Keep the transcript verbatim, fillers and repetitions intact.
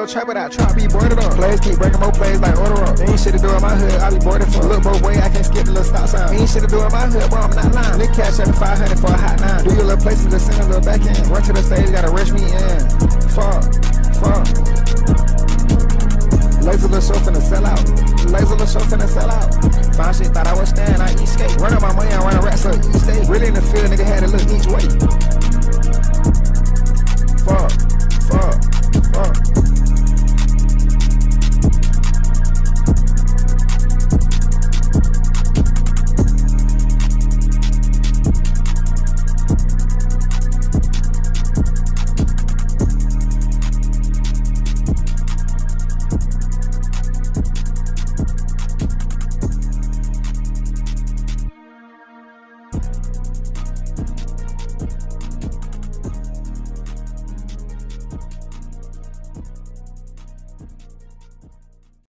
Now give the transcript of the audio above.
trap without trap, be boarded up. Players keep breaking more plays like order up. Ain't shit to do in my hood, I be boarded for. Look both ways, I can't skip the little stop sign. Ain't shit to do in my hood, boy, I'm not lying. Nigga cash at five hundred for a hot nine. Do your little places, just send a little back in. Run to the stage, gotta rush me in. Fuck, fuck. Laser little show finna sell out. Laser little show finna sell out. Found shit, thought I was staying, I eat skate. Running my money, I run a rats up each day. Really in the field, nigga had to look each way.